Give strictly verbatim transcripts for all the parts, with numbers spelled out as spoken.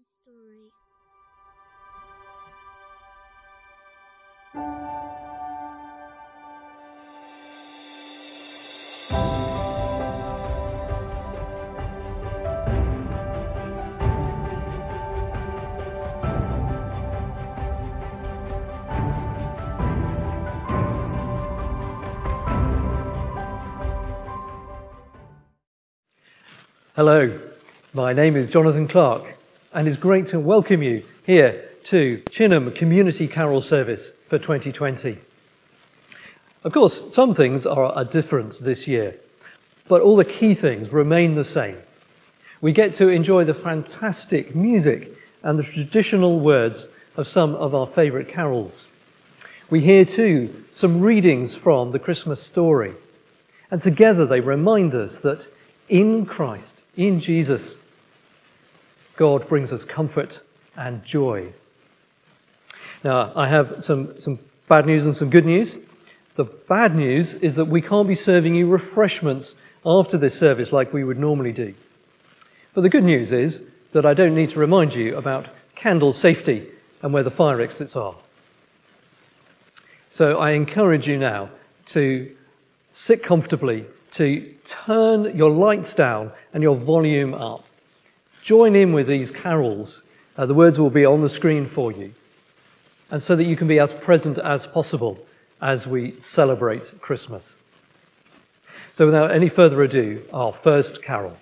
the story. Hello, my name is Jonathan Clark, and it's great to welcome you here to Chineham Community Carol Service for twenty twenty. Of course, some things are a difference this year, but all the key things remain the same. We get to enjoy the fantastic music and the traditional words of some of our favourite carols. We hear too some readings from the Christmas story, and together they remind us that in Christ, in Jesus, God brings us comfort and joy. Now, I have some, some bad news and some good news. The bad news is that we can't be serving you refreshments after this service like we would normally do. But the good news is that I don't need to remind you about candle safety and where the fire exits are. So I encourage you now to sit comfortably, to turn your lights down and your volume up. Join in with these carols. Uh, the words will be on the screen for you. And so that you can be as present as possible as we celebrate Christmas. So without any further ado, our first carol.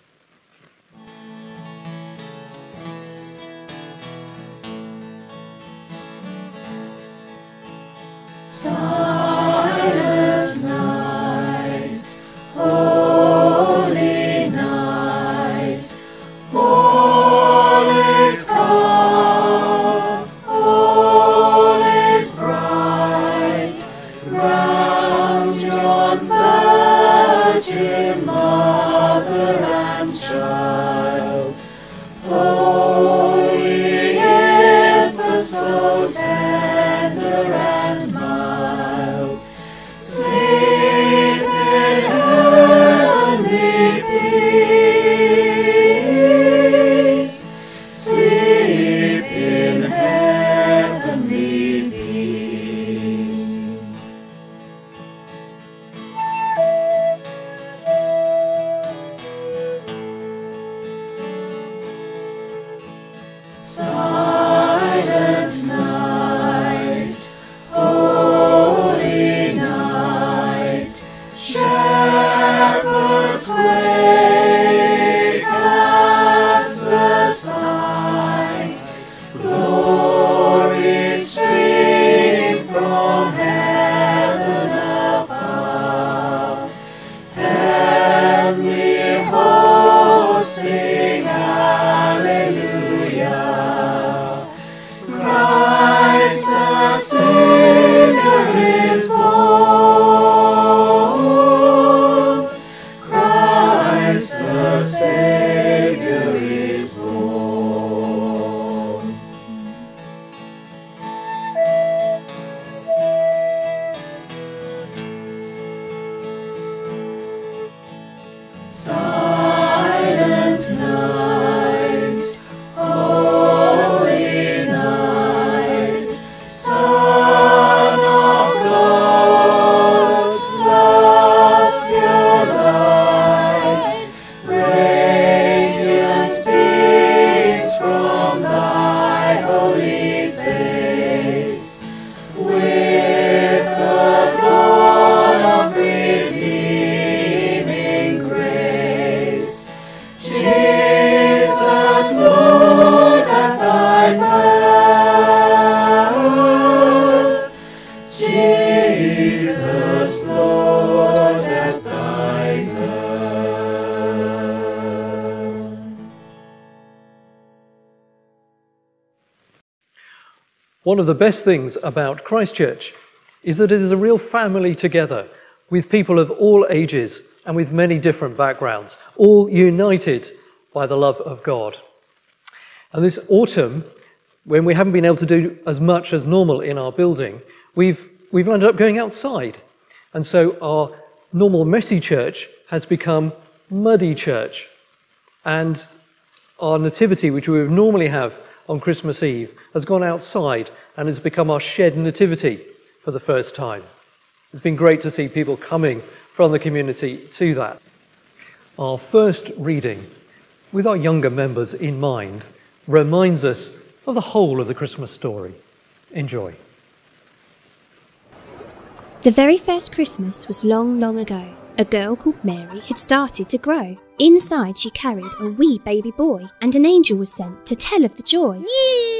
One of the best things about Christ Church is that it is a real family together with people of all ages and with many different backgrounds, all united by the love of God. And this autumn, when we haven't been able to do as much as normal in our building, we've, we've ended up going outside. And so our normal messy church has become muddy church. And Our nativity, which we would normally have on Christmas Eve, has gone outside and has become our shed nativity for the first time. It's been great to see people coming from the community to that. Our first reading, with our younger members in mind, reminds us of the whole of the Christmas story. Enjoy. The very first Christmas was long, long ago. A girl called Mary had started to grow. Inside she carried a wee baby boy, and an angel was sent to tell of the joy. New!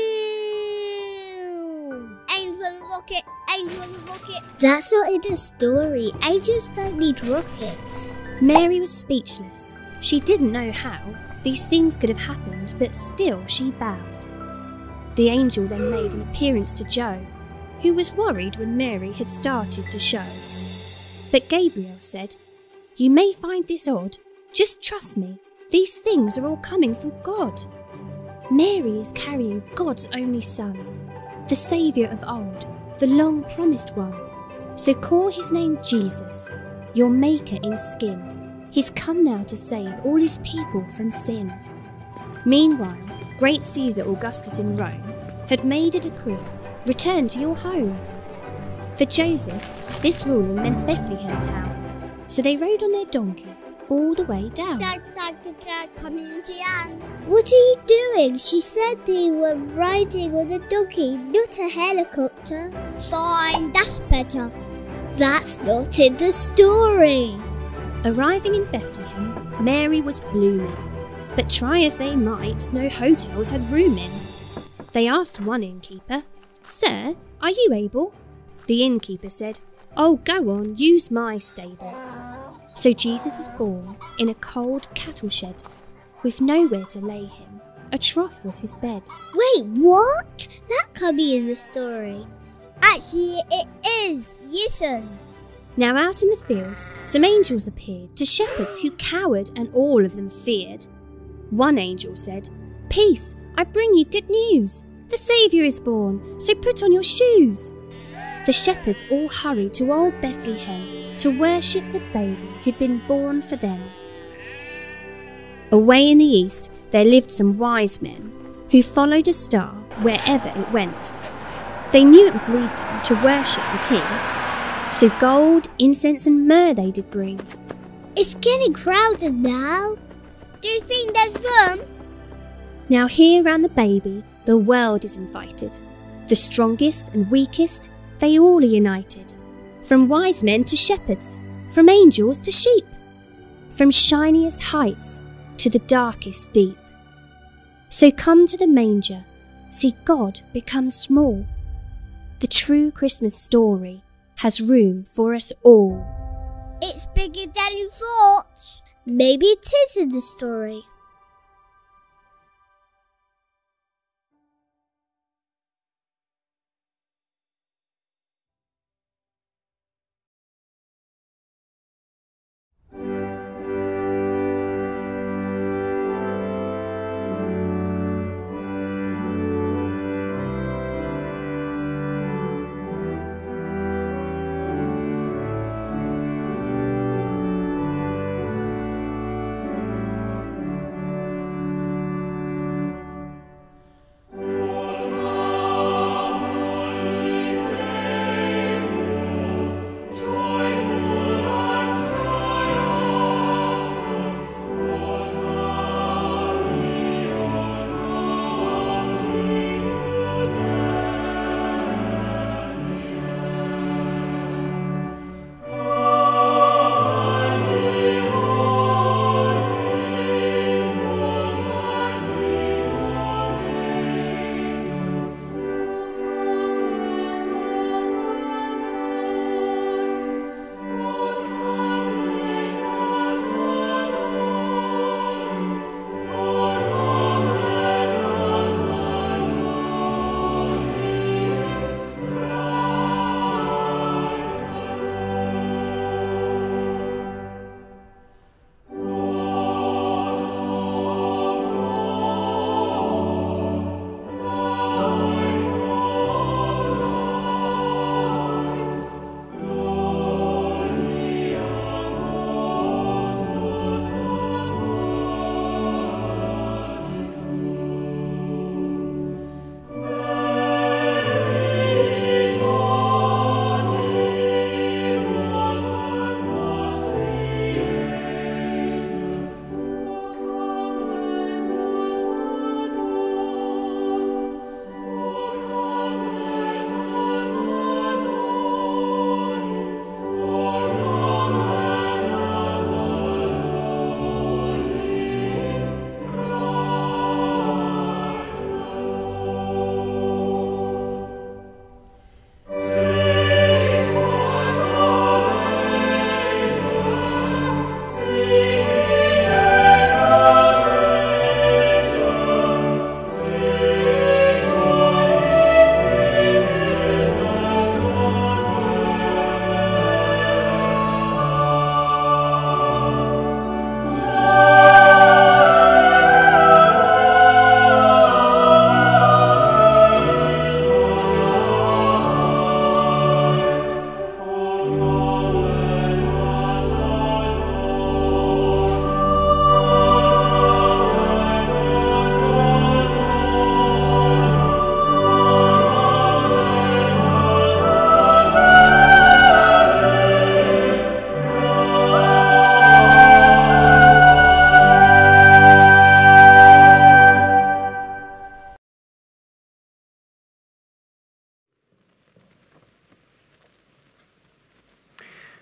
Angel and rocket, angel and rocket. That's not in the story. Angels don't need rockets. Mary was speechless. She didn't know how these things could have happened, but still she bowed. The angel then made an appearance to Joe, who was worried when Mary had started to show. But Gabriel said, "You may find this odd. Just trust me. These things are all coming from God. Mary is carrying God's only Son, the Saviour of old, the long-promised one. So call his name Jesus, your Maker in skin. He's come now to save all his people from sin." Meanwhile, great Caesar Augustus in Rome had made a decree, "Return to your home." For Joseph, this ruling meant Bethlehem town, so they rode on their donkey all the way down. Dad, Dad, Dad, coming to end. What are you doing? She said they were riding on a donkey, not a helicopter. Fine, that's better. That's not in the story. Arriving in Bethlehem, Mary was blooming, but try as they might, no hotels had room in. They asked one innkeeper, "Sir, are you able?" The innkeeper said, "Oh, go on, use my stable." So Jesus was born in a cold cattle shed, with nowhere to lay him. A trough was his bed. Wait, what? That can't be in the story. Actually, it is. Listen. Now out in the fields, some angels appeared to shepherds who cowered and all of them feared. One angel said, "Peace, I bring you good news. The Saviour is born, so put on your shoes." The shepherds all hurried to old Bethlehem to worship the baby who'd been born for them. Away in the east there lived some wise men who followed a star wherever it went. They knew it would lead them to worship the king, so gold, incense and myrrh they did bring. It's getting crowded now. Do you think there's room? Now here round the baby the world is invited. The strongest and weakest, they all are united. From wise men to shepherds, from angels to sheep, from shiniest heights to the darkest deep. So come to the manger, see God become small. The true Christmas story has room for us all. It's bigger than you thought. Maybe it is in the story.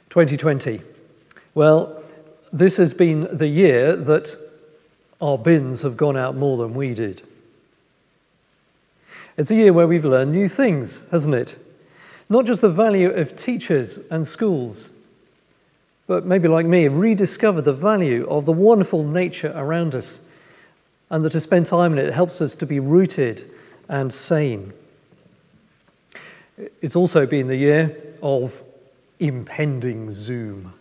twenty twenty. Well, this has been the year that our bins have gone out more than we did. It's a year where we've learned new things, hasn't it? Not just the value of teachers and schools, but maybe like me, have rediscovered the value of the wonderful nature around us, and that to spend time in it helps us to be rooted and sane. It's also been the year of impending Zoom.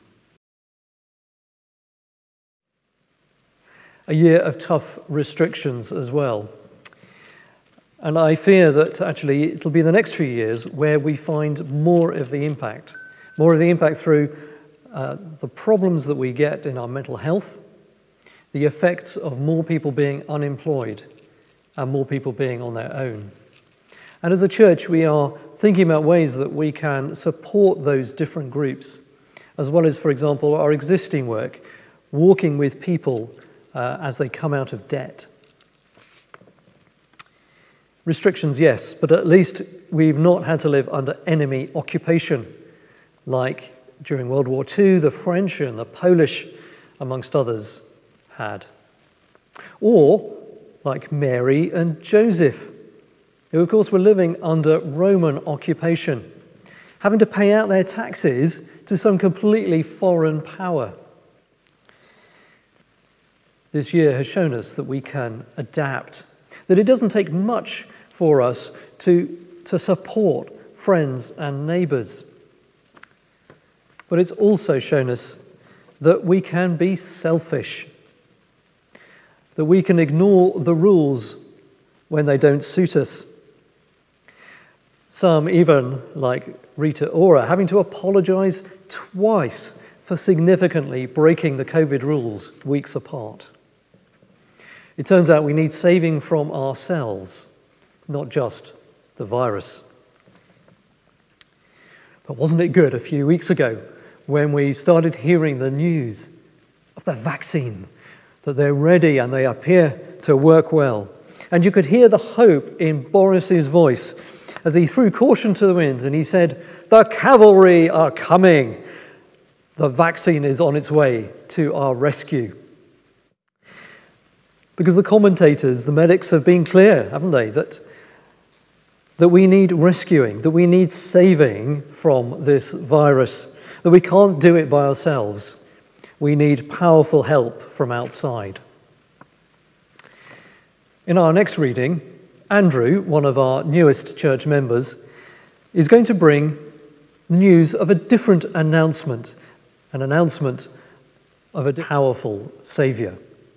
A year of tough restrictions as well. And I fear that actually it'll be the next few years where we find more of the impact, more of the impact through uh, the problems that we get in our mental health, the effects of more people being unemployed and more people being on their own. And as a church, we are thinking about ways that we can support those different groups, as well as, for example, our existing work, walking with people uh, as they come out of debt. Restrictions, yes, but at least we've not had to live under enemy occupation, like during World War Two, the French and the Polish, amongst others, had. Or like Mary and Joseph, who of course were living under Roman occupation, having to pay out their taxes to some completely foreign power. This year has shown us that we can adapt, that it doesn't take much for us to, to support friends and neighbours. But it's also shown us that we can be selfish, that we can ignore the rules when they don't suit us. Some even, like Rita Ora, having to apologise twice for significantly breaking the COVID rules weeks apart. It turns out we need saving from ourselves, not just the virus. But wasn't it good a few weeks ago when we started hearing the news of the vaccine, that they're ready and they appear to work well? And you could hear the hope in Boris's voice as he threw caution to the winds and he said, "The cavalry are coming. The vaccine is on its way to our rescue." Because the commentators, the medics have been clear, haven't they, that, that we need rescuing, that we need saving from this virus, that we can't do it by ourselves. We need powerful help from outside. In our next reading, Andrew, one of our newest church members, is going to bring news of a different announcement, an announcement of a powerful Saviour.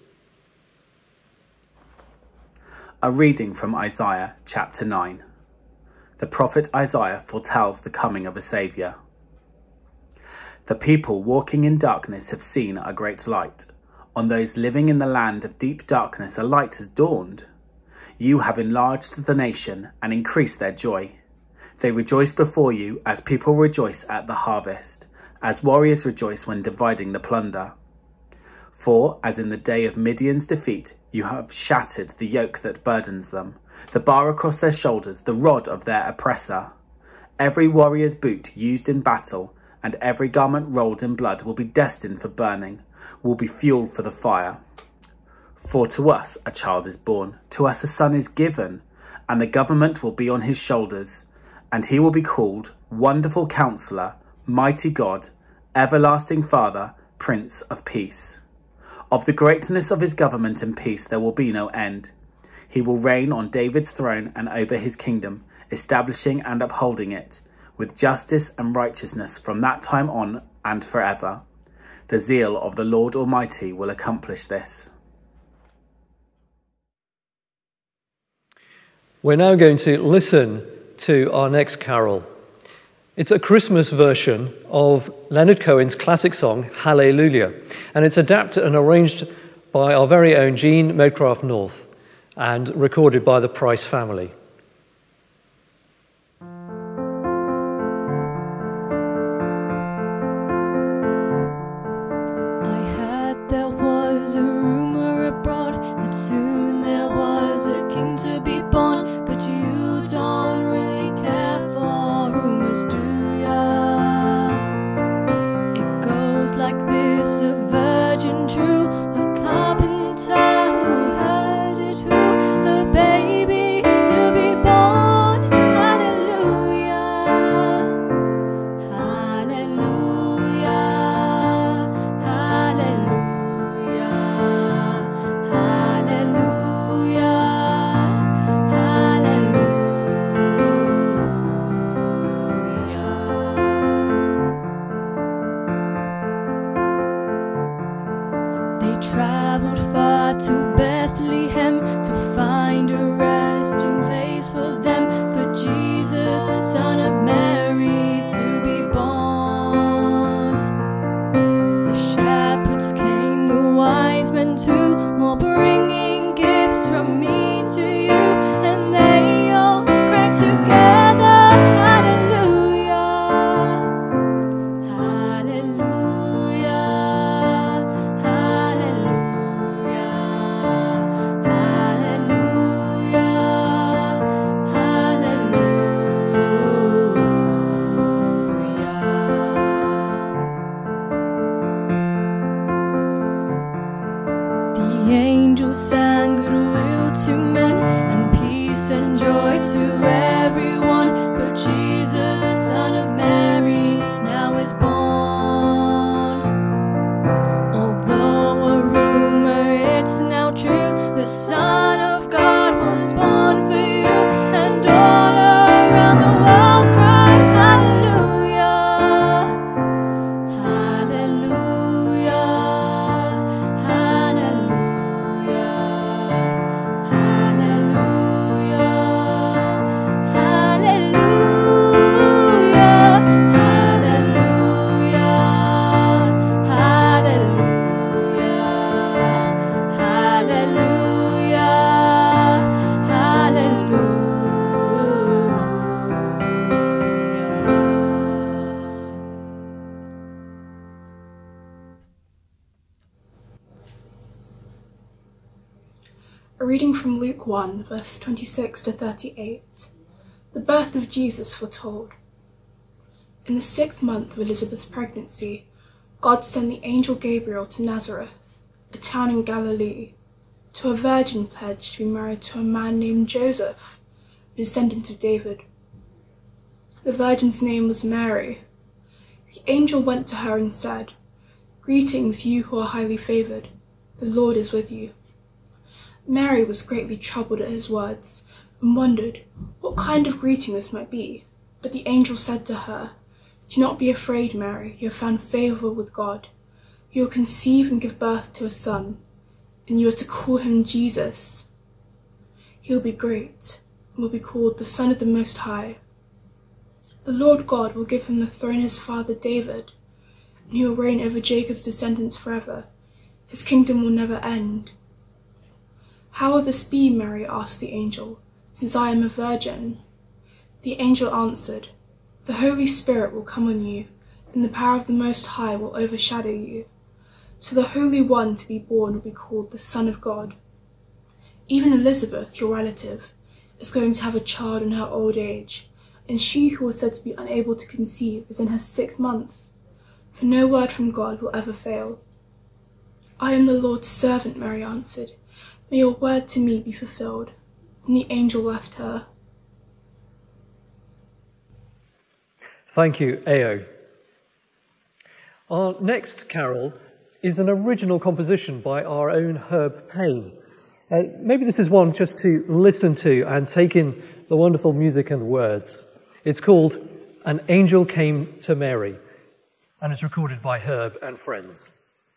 A reading from Isaiah chapter nine. The prophet Isaiah foretells the coming of a Saviour. The people walking in darkness have seen a great light. On those living in the land of deep darkness a light has dawned. You have enlarged the nation and increased their joy. They rejoice before you as people rejoice at the harvest, as warriors rejoice when dividing the plunder. For, as in the day of Midian's defeat, you have shattered the yoke that burdens them, the bar across their shoulders, the rod of their oppressor. Every warrior's boot used in battle and every garment rolled in blood will be destined for burning, will be fuel for the fire. For to us a child is born, to us a son is given, and the government will be on his shoulders, and he will be called Wonderful Counselor, Mighty God, Everlasting Father, Prince of Peace. Of the greatness of his government and peace there will be no end. He will reign on David's throne and over his kingdom, establishing and upholding it, with justice and righteousness from that time on and forever. The zeal of the Lord Almighty will accomplish this. We're now going to listen to our next carol. It's a Christmas version of Leonard Cohen's classic song, Hallelujah, and it's adapted and arranged by our very own Jean Medcraft North and recorded by the Price family. I heard there was a rumor abroad that soon there was a king to be born, but you don't really care for rumors, do ya? Luke one, verse twenty-six to thirty-eight. The birth of Jesus foretold. In the sixth month of Elizabeth's pregnancy, God sent the angel Gabriel to Nazareth, a town in Galilee, to a virgin pledged to be married to a man named Joseph, a descendant of David. The virgin's name was Mary. The angel went to her and said, "Greetings, you who are highly favoured. The Lord is with you." Mary was greatly troubled at his words and wondered what kind of greeting this might be. But the angel said to her, "Do not be afraid, Mary. You have found favour with God. You will conceive and give birth to a son, and you are to call him Jesus. He will be great and will be called the Son of the Most High. The Lord God will give him the throne of his father David, and he will reign over Jacob's descendants forever. His kingdom will never end." "How will this be," Mary asked the angel, "since I am a virgin?" The angel answered, "The Holy Spirit will come on you, and the power of the Most High will overshadow you. So the Holy One to be born will be called the Son of God. Even Elizabeth, your relative, is going to have a child in her old age, and she who was said to be unable to conceive is in her sixth month, for no word from God will ever fail." "I am the Lord's servant," Mary answered. "May your word to me be fulfilled." And the angel left her. Thank you, Ao. Our next carol is an original composition by our own Herb Payne. Uh, maybe this is one just to listen to and take in the wonderful music and words. It's called "An Angel Came to Mary," and it's recorded by Herb and friends.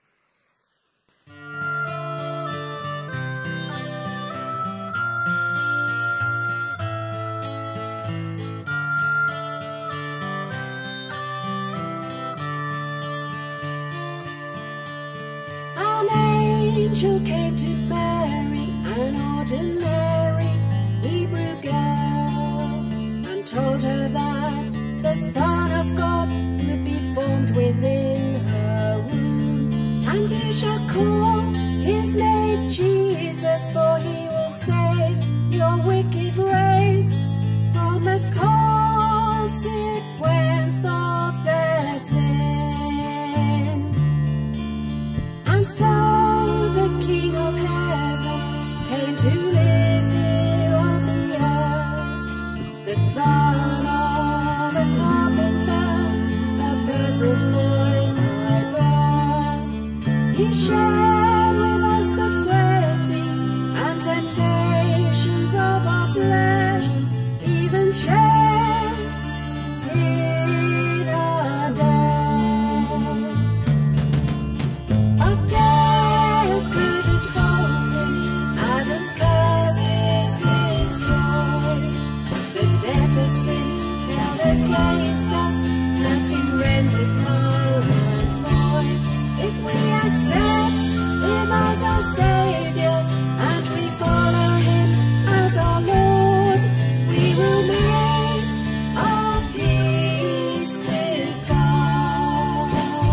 An angel came to Mary, an ordinary Hebrew girl, and told her that the Son of God would be formed within her womb. "And you shall call his name Jesus, for he will save your wicked race from the consequence of their sin." And so the King of Heaven came to live here on the earth, the son of a carpenter, a peasant boy by birth. He shared with us the frailty and temptations of our flesh, even shared in our death. But death couldn't hold him, Adam's curse is destroyed. The debt of sin held against us has been rendered null and void. If we accept him as our Saviour and we follow him as our Lord, we will make our peace with God.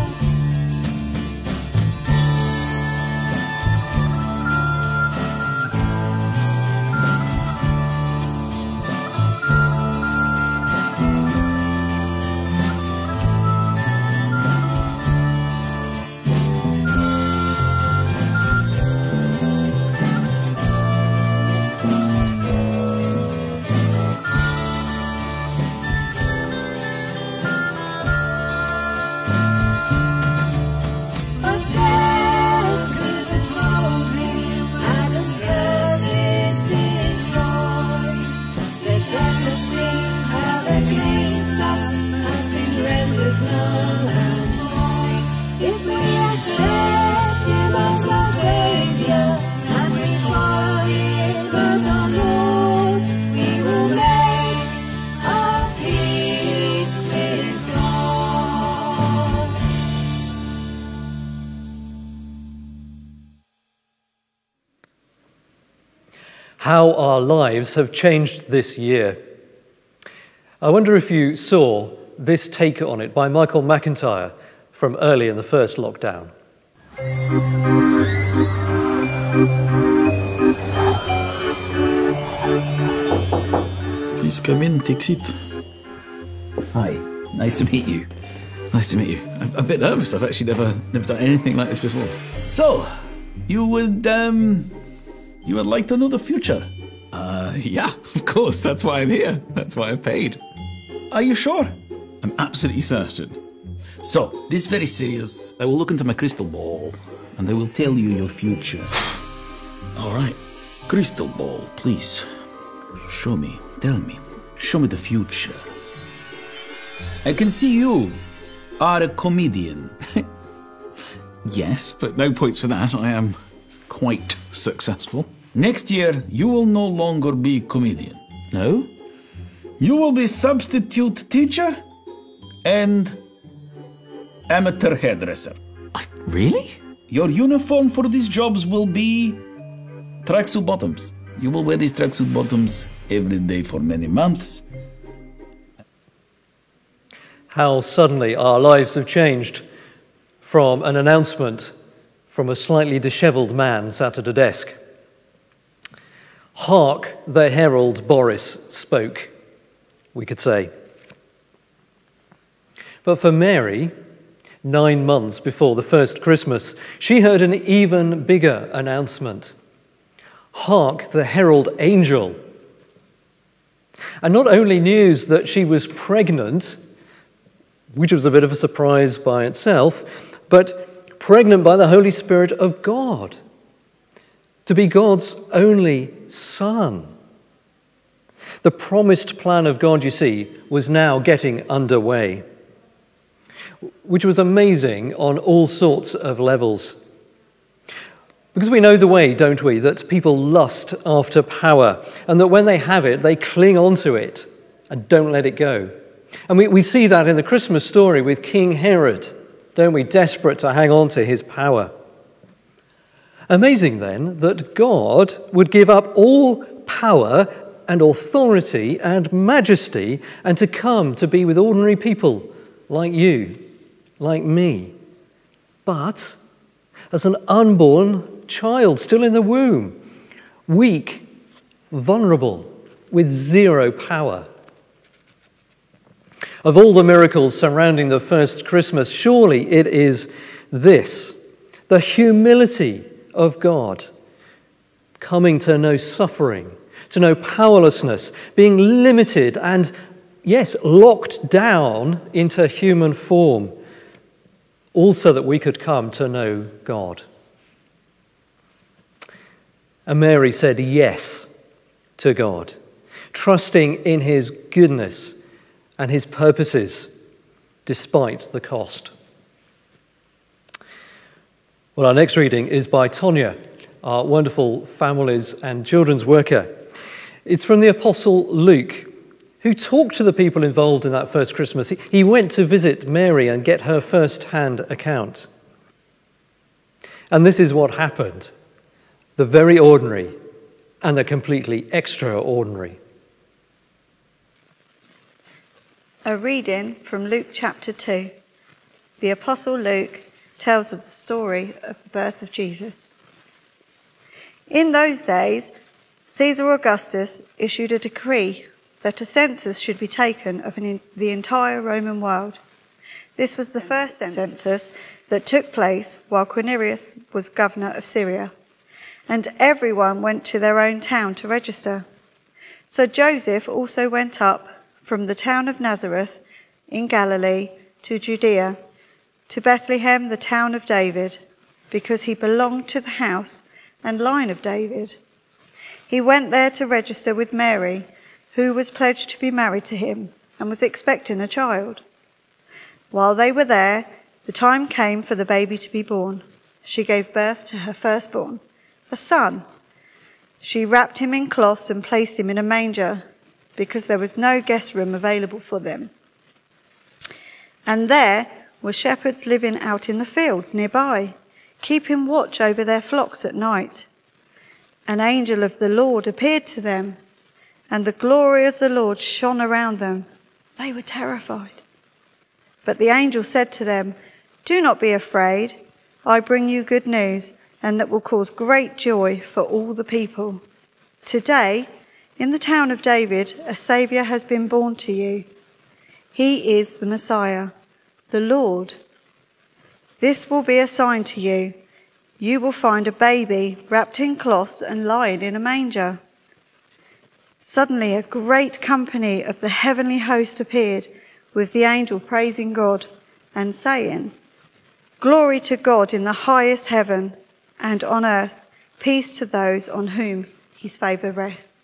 But death couldn't hold him, Adam's curse is destroyed. The debt of sin held against us has been rendered null and void. If we accept him as our Saviour and we follow him as our Lord, we will make our peace with God. How our lives have changed this year. I wonder if you saw this take on it by Michael McIntyre from early in the first lockdown. Please come in, take a seat. Hi, nice to meet you. Nice to meet you. I'm a bit nervous. I've actually never never done anything like this before. So, you would um, you would like to know the future? Uh, yeah, of course. That's why I'm here. That's why I've paid. Are you sure? I'm absolutely certain. So, this is very serious. I will look into my crystal ball, and I will tell you your future. All right, crystal ball, please. Show me. Tell me. Show me the future. I can see you are a comedian. Yes, but no points for that. I am quite successful. Next year, you will no longer be comedian. No? You will be substitute teacher and amateur hairdresser. I, really? Your uniform for these jobs will be tracksuit bottoms. You will wear these tracksuit bottoms every day for many months. How suddenly our lives have changed from an announcement from a slightly dishevelled man sat at a desk. Hark, the herald Boris spoke, we could say. But for Mary, nine months before the first Christmas, she heard an even bigger announcement. Hark, the herald angel. And not only news that she was pregnant, which was a bit of a surprise by itself, but pregnant by the Holy Spirit of God, to be God's only son. The promised plan of God, you see, was now getting underway, which was amazing on all sorts of levels. Because we know the way, don't we, that people lust after power, and that when they have it, they cling onto it and don't let it go. And we, we see that in the Christmas story with King Herod, don't we, desperate to hang on to his power. Amazing then that God would give up all power and authority and majesty and to come to be with ordinary people like you, like me, but as an unborn child still in the womb, weak, vulnerable, with zero power. Of all the miracles surrounding the first Christmas, surely it is this, the humility of God, coming to know suffering, to know powerlessness, being limited and, yes, locked down into human form, all so that we could come to know God. And Mary said yes to God, trusting in his goodness and his purposes, despite the cost. Well, our next reading is by Tonya, our wonderful families and children's worker. It's from the Apostle Luke, who talked to the people involved in that first Christmas. He, he went to visit Mary and get her first-hand account. And this is what happened, the very ordinary and the completely extraordinary. A reading from Luke chapter two. The Apostle Luke tells of the story of the birth of Jesus. In those days, Caesar Augustus issued a decree that a census should be taken of an, the entire Roman world. This was the first census that took place while Quirinius was governor of Syria, and everyone went to their own town to register. So Joseph also went up from the town of Nazareth in Galilee to Judea, to Bethlehem, the town of David, because he belonged to the house and line of David. He went there to register with Mary, who was pledged to be married to him and was expecting a child. While they were there, the time came for the baby to be born. She gave birth to her firstborn, a son. She wrapped him in cloths and placed him in a manger, because there was no guest room available for them. And there were shepherds living out in the fields nearby, keeping watch over their flocks at night. An angel of the Lord appeared to them, and the glory of the Lord shone around them. They were terrified. But the angel said to them, "Do not be afraid. I bring you good news, and that will cause great joy for all the people. Today, In the town of David, a Saviour has been born to you. He is the Messiah, the Lord. This will be a sign to you. You will find a baby wrapped in cloths and lying in a manger." Suddenly a great company of the heavenly host appeared, with the angel praising God and saying, "Glory to God in the highest heaven, and on earth peace to those on whom his favour rests."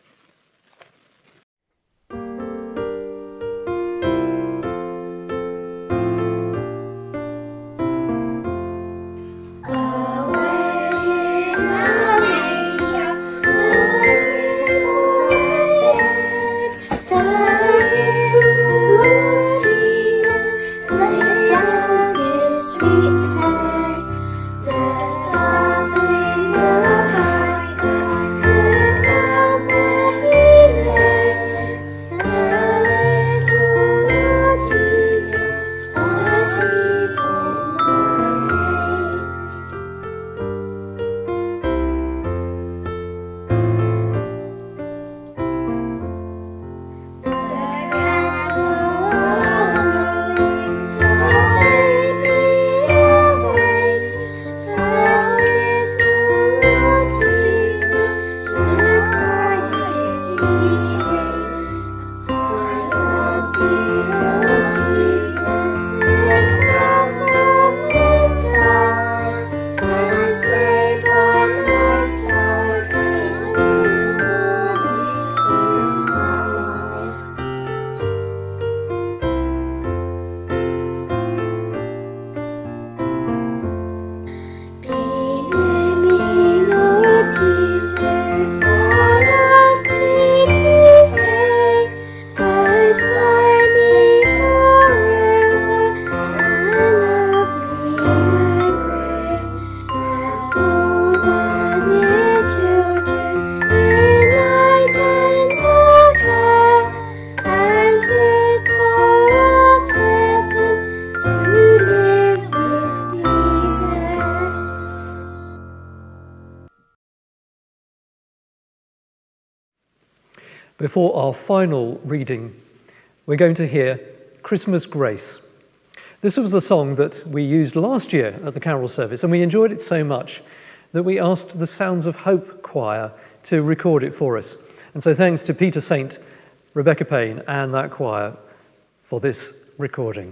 Before our final reading, we're going to hear Christmas Grace. This was a song that we used last year at the carol service, and we enjoyed it so much that we asked the Sounds of Hope choir to record it for us. And so thanks to Peter Saint, Rebecca Payne, and that choir for this recording.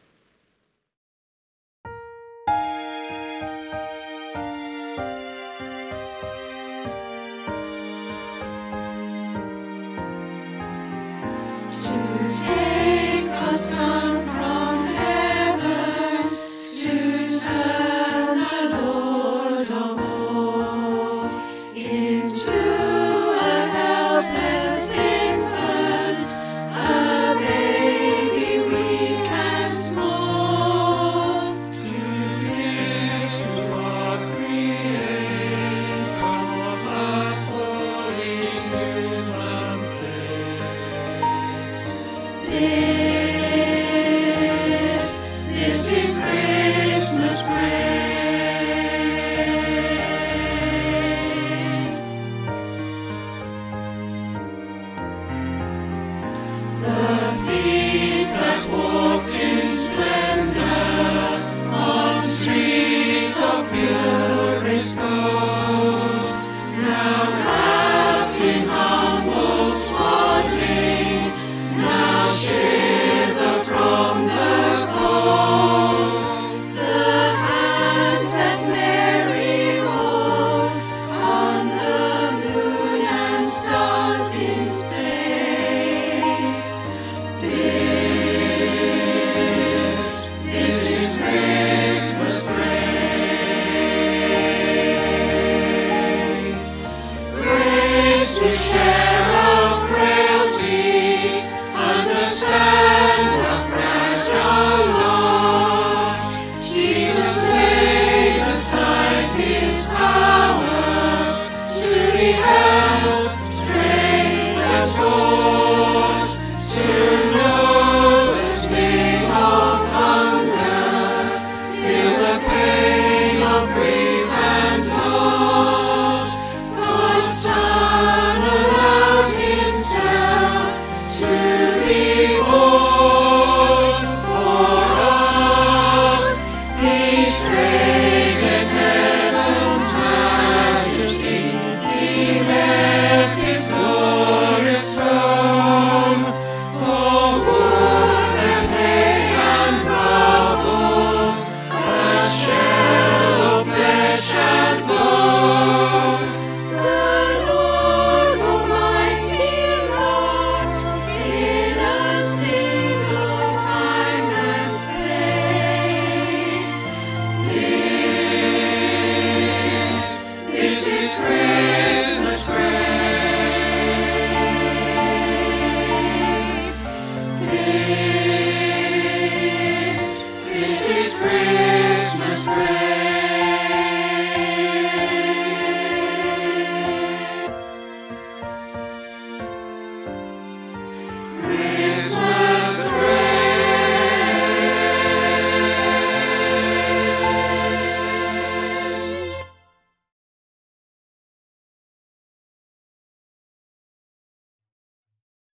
Take us down from heaven to turn the Lord of all into a helpless infant, a baby weak and small, to give to our Creator a fully human. This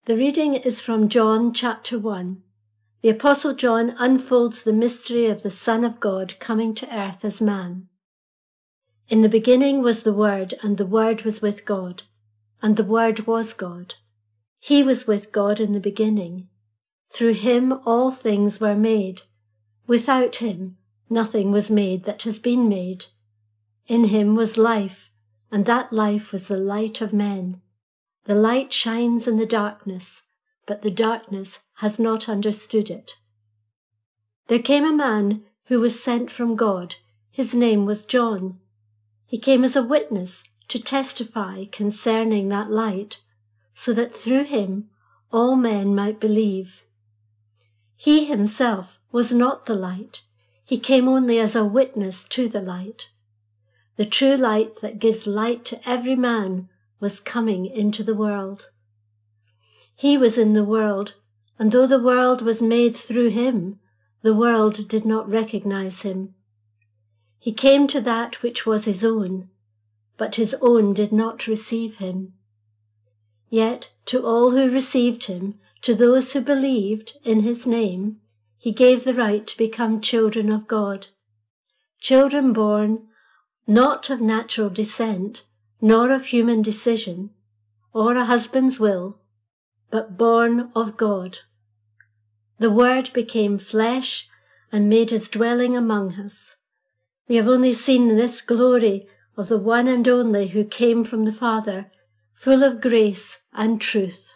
The reading is from John chapter one. The Apostle John unfolds the mystery of the Son of God coming to earth as man. In the beginning was the Word, and the Word was with God, and the Word was God. He was with God in the beginning. Through him all things were made. Without him nothing was made that has been made. In him was life, and that life was the light of men. The light shines in the darkness, but the darkness has not understood it. There came a man who was sent from God. His name was John. He came as a witness to testify concerning that light, so that through him all men might believe. He himself was not the light. He came only as a witness to the light. The true light that gives light to every man was coming into the world. He was in the world, and though the world was made through him, the world did not recognize him. He came to that which was his own, but his own did not receive him. Yet to all who received him, to those who believed in his name, he gave the right to become children of God. Children born not of natural descent, nor of human decision, or a husband's will, but born of God. The Word became flesh and made his dwelling among us. We have only seen this glory of the one and only who came from the Father, full of grace and truth.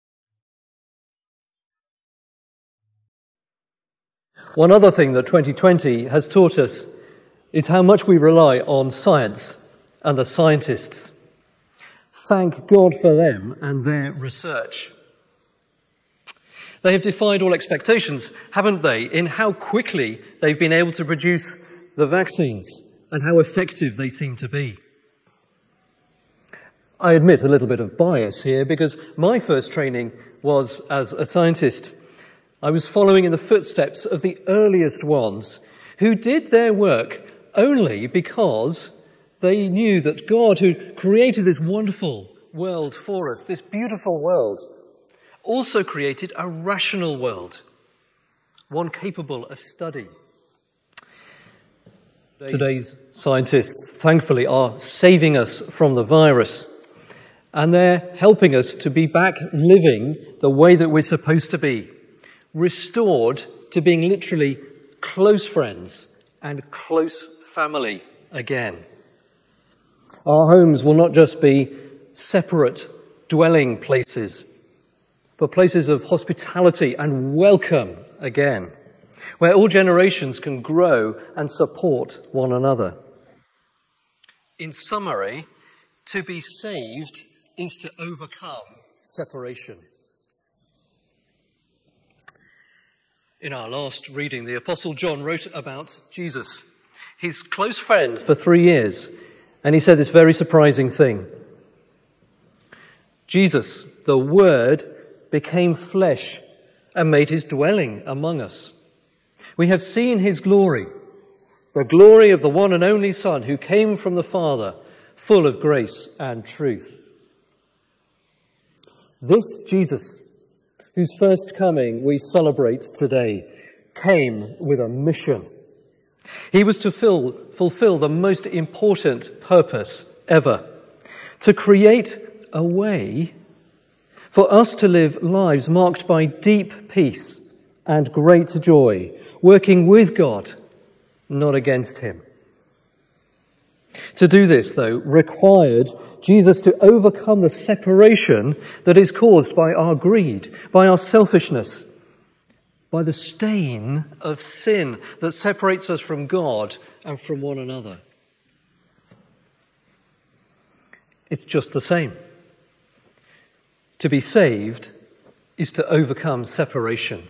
One other thing that twenty twenty has taught us is how much we rely on science and the scientists. Thank God for them and their research. They have defied all expectations, haven't they, in how quickly they've been able to produce the vaccines and how effective they seem to be. I admit a little bit of bias here because my first training was as a scientist. I was following in the footsteps of the earliest ones who did their work only because they knew that God, who created this wonderful world for us, this beautiful world, also created a rational world, one capable of study. Today's scientists, thankfully, are saving us from the virus, and they're helping us to be back living the way that we're supposed to be, restored to being literally close friends and close family again. Our homes will not just be separate dwelling places, but places of hospitality and welcome again, where all generations can grow and support one another. In summary, to be saved is to overcome separation. In our last reading, the Apostle John wrote about Jesus, his close friend for three years, and he said this very surprising thing. Jesus, the Word, became flesh and made his dwelling among us. We have seen his glory, the glory of the one and only Son who came from the Father, full of grace and truth. This Jesus, whose first coming we celebrate today, came with a mission. He was to fill, fulfill the most important purpose ever, to create a way for us to live lives marked by deep peace and great joy, working with God, not against him. To do this, though, required Jesus to overcome the separation that is caused by our greed, by our selfishness, by the stain of sin that separates us from God and from one another. It's just the same. To be saved is to overcome separation.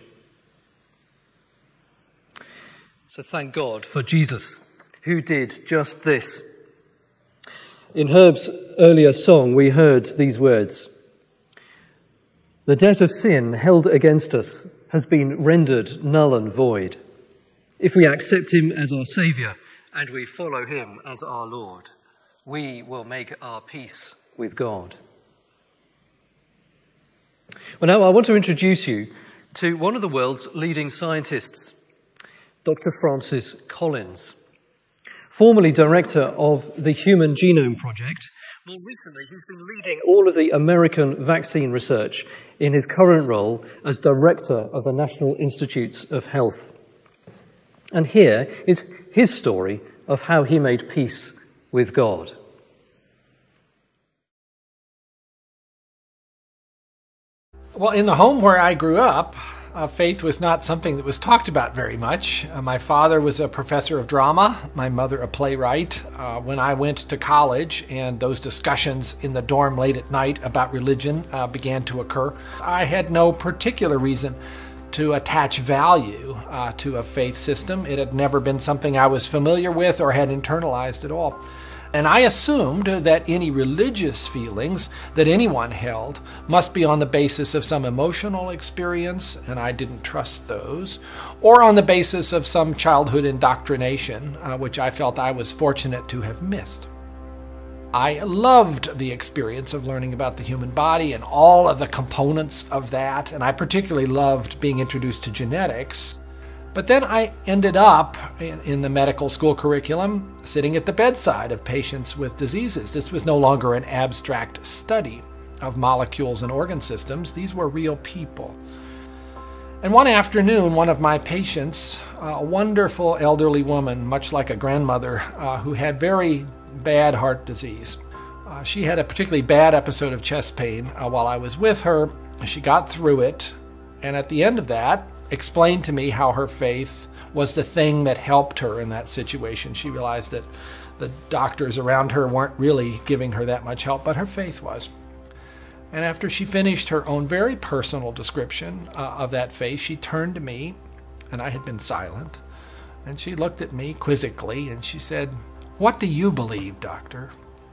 So thank God for Jesus, who did just this. In Herb's earlier song, we heard these words: "The debt of sin held against us has been rendered null and void. If we accept him as our Saviour and we follow him as our Lord, we will make our peace with God." Well, now I want to introduce you to one of the world's leading scientists, Doctor Francis Collins. Formerly director of the Human Genome Project, more recently he's been leading all of the American vaccine research in his current role as director of the National Institutes of Health. And here is his story of how he made peace with God. Well, in the home where I grew up, uh, faith was not something that was talked about very much. Uh, my father was a professor of drama, my mother a playwright. Uh, when I went to college and those discussions in the dorm late at night about religion uh, began to occur, I had no particular reason to attach value uh, to a faith system. It had never been something I was familiar with or had internalized at all. And I assumed that any religious feelings that anyone held must be on the basis of some emotional experience, and I didn't trust those, or on the basis of some childhood indoctrination, uh, which I felt I was fortunate to have missed. I loved the experience of learning about the human body and all of the components of that, and I particularly loved being introduced to genetics. But then I ended up in, in the medical school curriculum sitting at the bedside of patients with diseases. This was no longer an abstract study of molecules and organ systems. These were real people. And one afternoon, one of my patients, a wonderful elderly woman, much like a grandmother, uh, who had very bad heart disease. Uh, she had a particularly bad episode of chest pain uh, while I was with her. She got through it, and at the end of that, explained to me how her faith was the thing that helped her in that situation. She realized that the doctors around her weren't really giving her that much help, but her faith was. And after she finished her own very personal description uh, of that faith, she turned to me, and I had been silent, and she looked at me quizzically, and she said, "What do you believe, doctor?"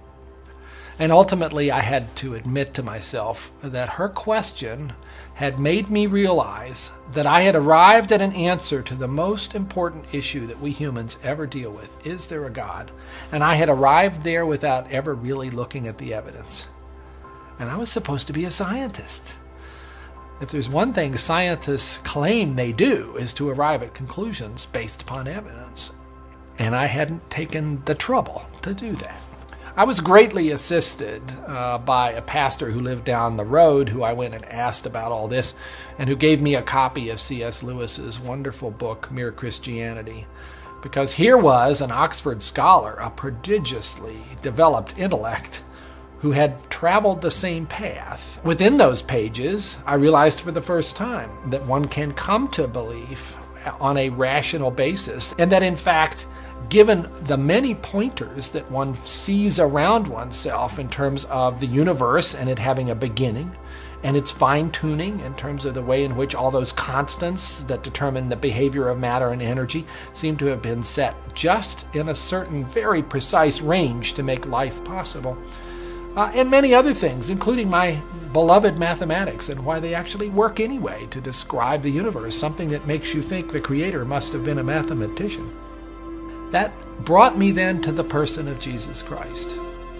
And ultimately, I had to admit to myself that her question had made me realize that I had arrived at an answer to the most important issue that we humans ever deal with. Is there a God? And I had arrived there without ever really looking at the evidence. And I was supposed to be a scientist. If there's one thing scientists claim they do, is to arrive at conclusions based upon evidence. And I hadn't taken the trouble to do that. I was greatly assisted uh, by a pastor who lived down the road, who I went and asked about all this, and who gave me a copy of C S Lewis's wonderful book, Mere Christianity. Because here was an Oxford scholar, a prodigiously developed intellect, who had traveled the same path. Within those pages, I realized for the first time that one can come to belief on a rational basis, and that in fact, given the many pointers that one sees around oneself in terms of the universe and it having a beginning, and its fine-tuning in terms of the way in which all those constants that determine the behavior of matter and energy seem to have been set just in a certain very precise range to make life possible. Uh, and many other things, including my beloved mathematics and why they actually work anyway to describe the universe, something that makes you think the Creator must have been a mathematician. That brought me then to the person of Jesus Christ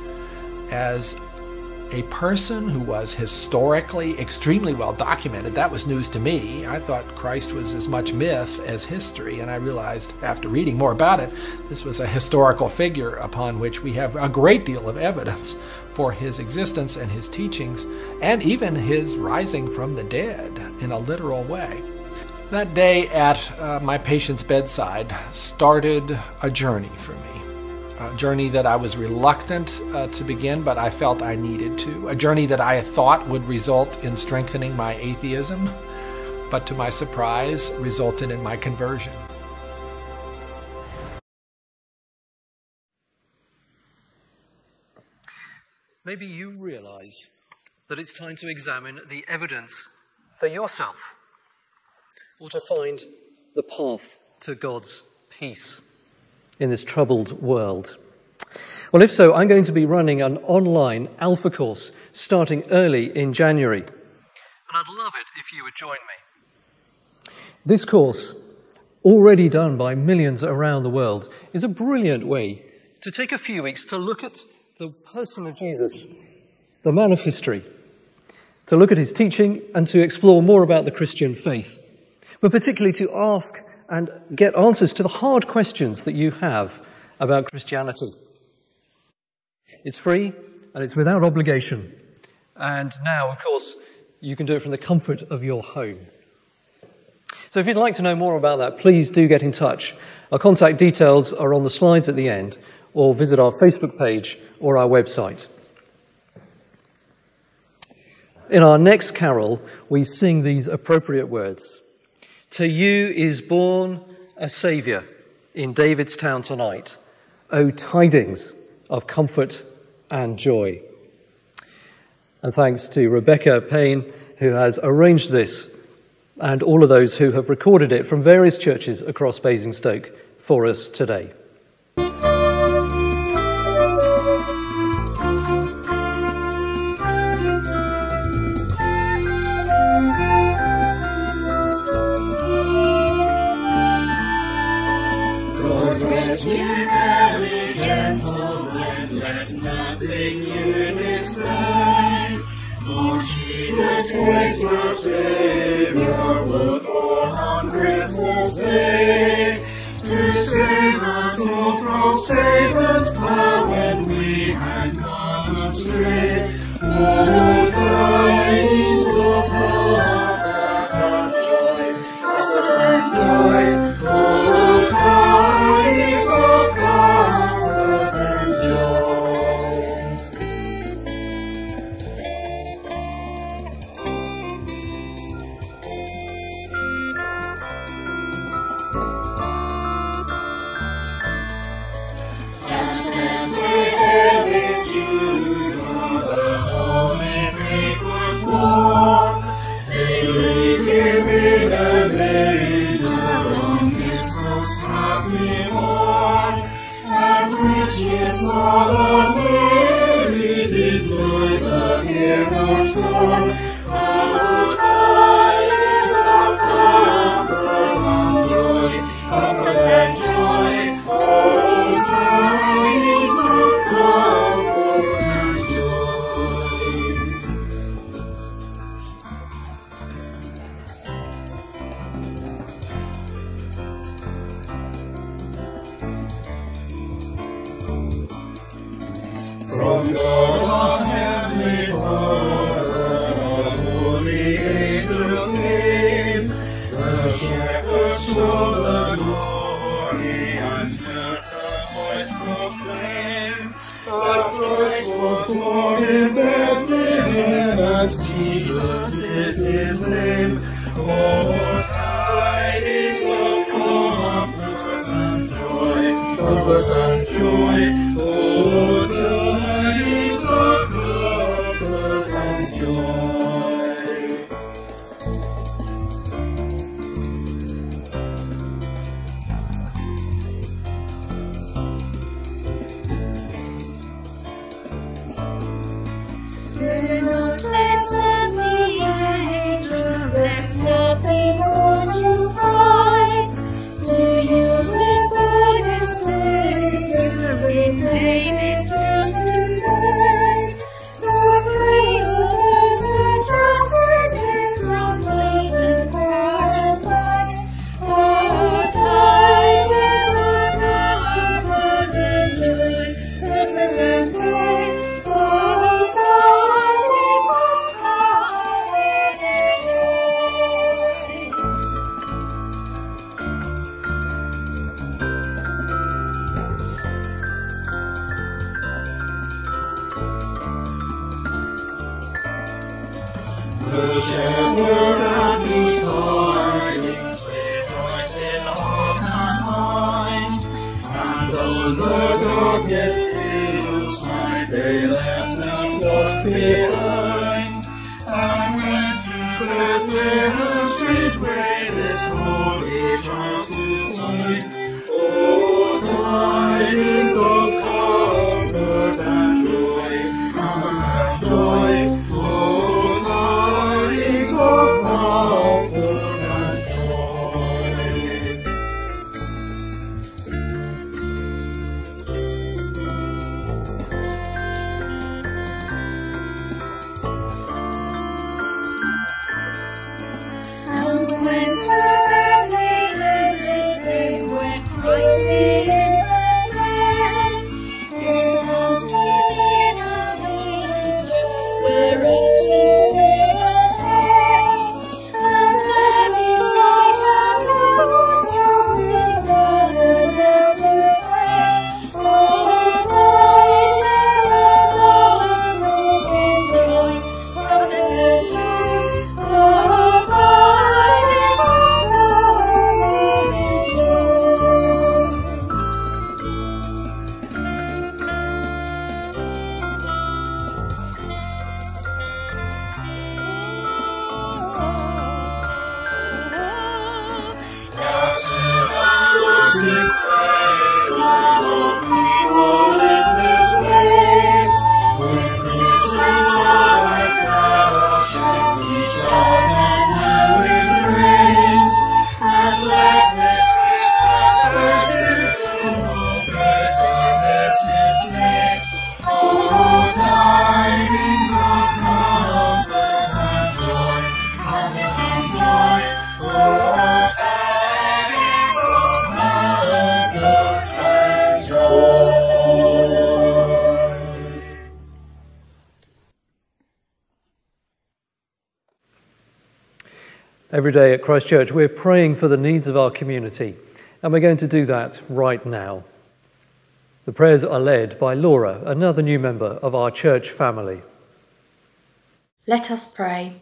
as a person who was historically extremely well documented. That was news to me. I thought Christ was as much myth as history, and I realized after reading more about it, this was a historical figure upon which we have a great deal of evidence for his existence and his teachings, and even his rising from the dead in a literal way. That day at uh, my patient's bedside started a journey for me. A journey that I was reluctant uh, to begin, but I felt I needed to. A journey that I thought would result in strengthening my atheism, but to my surprise, resulted in my conversion. Maybe you realize that it's time to examine the evidence for yourself, or to find the path to God's peace in this troubled world. Well, if so, I'm going to be running an online Alpha course starting early in January. And I'd love it if you would join me. This course, already done by millions around the world, is a brilliant way to take a few weeks to look at the person of Jesus, the man of history, to look at his teaching and to explore more about the Christian faith, but particularly to ask and get answers to the hard questions that you have about Christianity. It's free and it's without obligation. And now, of course, you can do it from the comfort of your home. So if you'd like to know more about that, please do get in touch. Our contact details are on the slides at the end, or visit our Facebook page or our website. In our next carol, we sing these appropriate words. To you is born a Saviour in David's town tonight. O tidings of comfort and joy. And thanks to Rebecca Payne, who has arranged this, and all of those who have recorded it from various churches across Basingstoke for us today. God bless you, very gentle, and let nothing you dismay. For Jesus Christ, your Savior, was born on Christmas Day, to save us all from Satan's power when we had gone astray. Oh, tidings of comfort and joy, comfort and joy. Oh, tidings of comfort and joy. They laid him in a manger on his most happy morn, at which his mother Mary did loiter hear the scorn. Oh, tidings of comfort and joy, comfort and joy. Oh, tidings of comfort and joy. From God on heavenly Father, a holy angel came. The shepherds saw the glory and heard the voice proclaim that Christ was born in Bethlehem, and Jesus is his name. Oh, tidings of comfort and joy, comfort and joy. Oh, tidings of comfort and joy. Then not then said the angel, let nothing cause you fright. To you is born a Saviour in David's town tonight. To free all who trust in him from Satan's power and might. Oh, tidings of comfort and joy, comfort and joy. Oh, tidings of comfort and joy. The shepherd at his tidings rejoiced in heart and mind, and on the dark yet hillside they left the flocks behind, and went to Bethlehem straightway this holy child to find. Oh, tidings of comfort and joy, comfort and joy. Oh, tidings of comfort and joy. Every day at Christ Church, we're praying for the needs of our community, and we're going to do that right now. The prayers are led by Laura, another new member of our church family. Let us pray.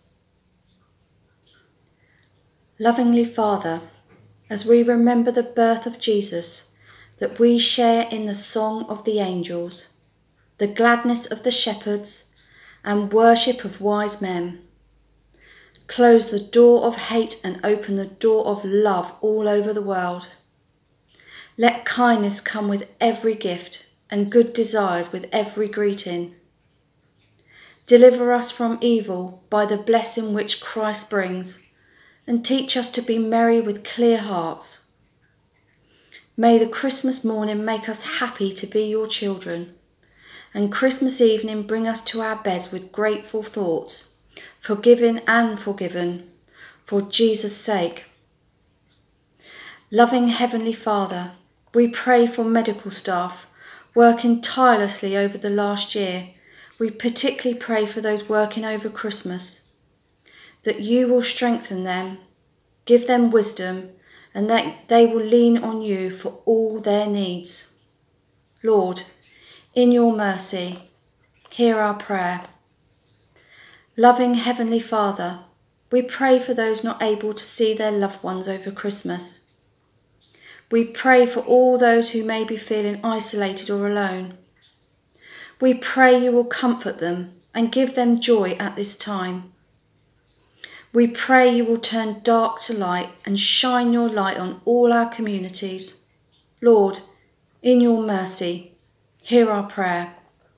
Lovingly Father, as we remember the birth of Jesus, that we share in the song of the angels, the gladness of the shepherds, and worship of wise men. Close the door of hate and open the door of love all over the world. Let kindness come with every gift and good desires with every greeting. Deliver us from evil by the blessing which Christ brings, and teach us to be merry with clear hearts. May the Christmas morning make us happy to be your children, and Christmas evening bring us to our beds with grateful thoughts, forgiven and forgiven, for Jesus' sake. Loving Heavenly Father, we pray for medical staff working tirelessly over the last year. We particularly pray for those working over Christmas, that you will strengthen them, give them wisdom, and that they will lean on you for all their needs. Lord, in your mercy, hear our prayer. Loving Heavenly Father, we pray for those not able to see their loved ones over Christmas. We pray for all those who may be feeling isolated or alone. We pray you will comfort them and give them joy at this time. We pray you will turn dark to light and shine your light on all our communities. Lord, in your mercy, hear our prayer.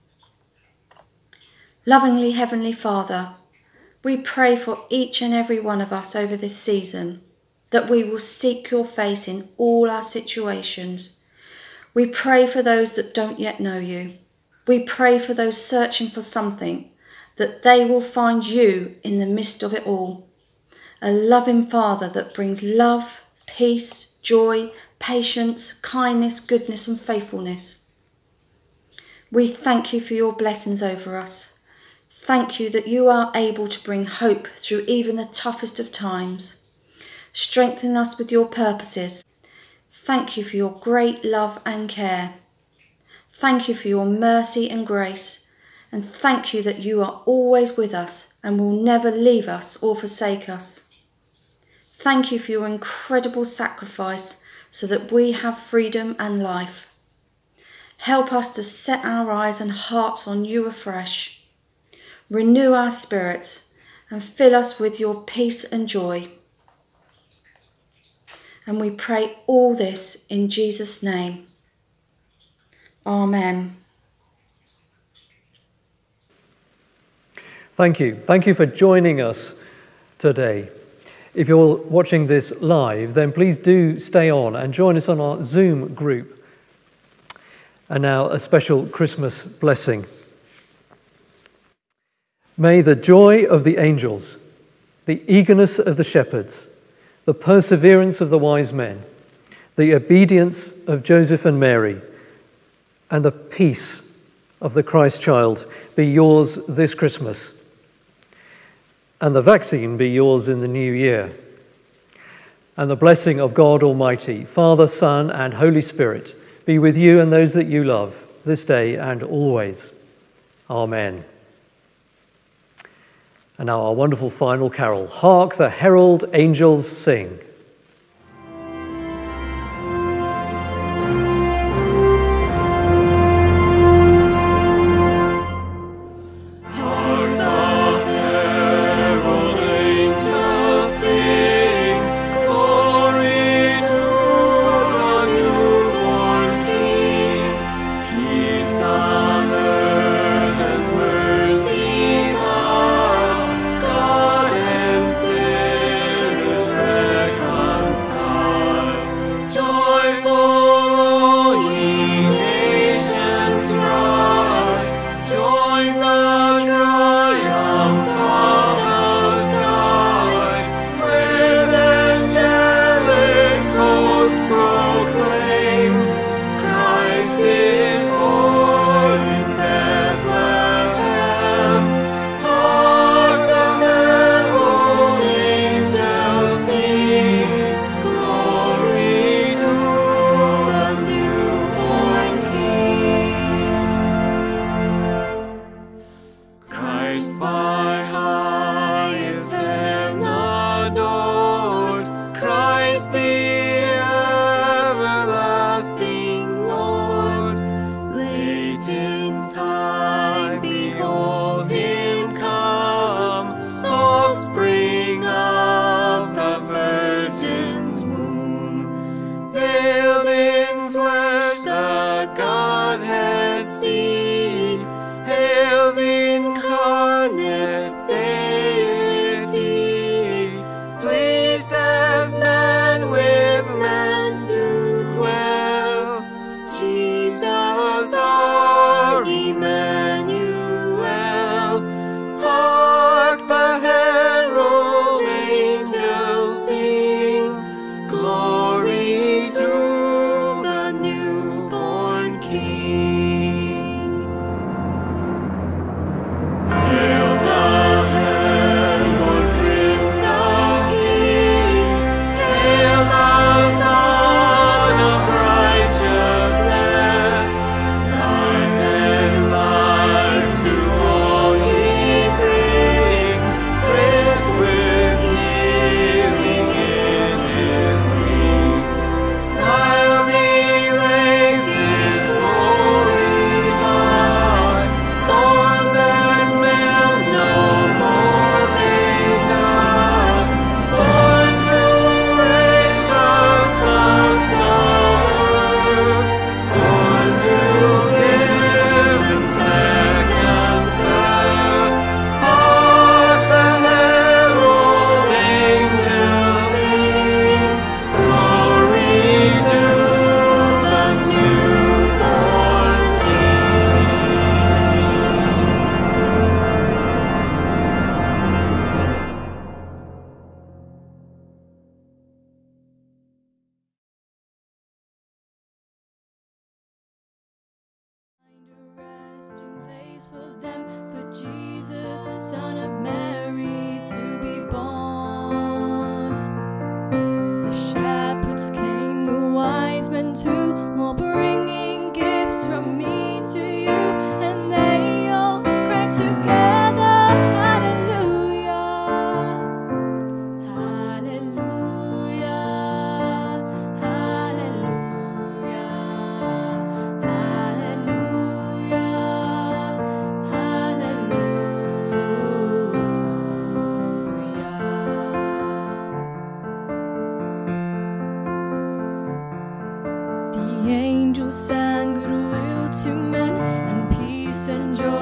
Lovingly Heavenly Father, we pray for each and every one of us over this season, that we will seek your face in all our situations. We pray for those that don't yet know you. We pray for those searching for something, that they will find you in the midst of it all. A loving Father that brings love, peace, joy, patience, kindness, goodness and faithfulness. We thank you for your blessings over us. Thank you that you are able to bring hope through even the toughest of times. Strengthen us with your purposes. Thank you for your great love and care. Thank you for your mercy and grace. And thank you that you are always with us and will never leave us or forsake us. Thank you for your incredible sacrifice so that we have freedom and life. Help us to set our eyes and hearts on you afresh. Renew our spirits and fill us with your peace and joy. And we pray all this in Jesus' name. Amen. Thank you. Thank you for joining us today. If you're watching this live, then please do stay on and join us on our Zoom group. And now a special Christmas blessing. May the joy of the angels, the eagerness of the shepherds, the perseverance of the wise men, the obedience of Joseph and Mary, and the peace of the Christ child be yours this Christmas, and the vaccine be yours in the new year. And the blessing of God Almighty, Father, Son, and Holy Spirit be with you and those that you love this day and always. Amen. And now our wonderful final carol, Hark the Herald Angels Sing. God and sinners reckon. to men, and peace and joy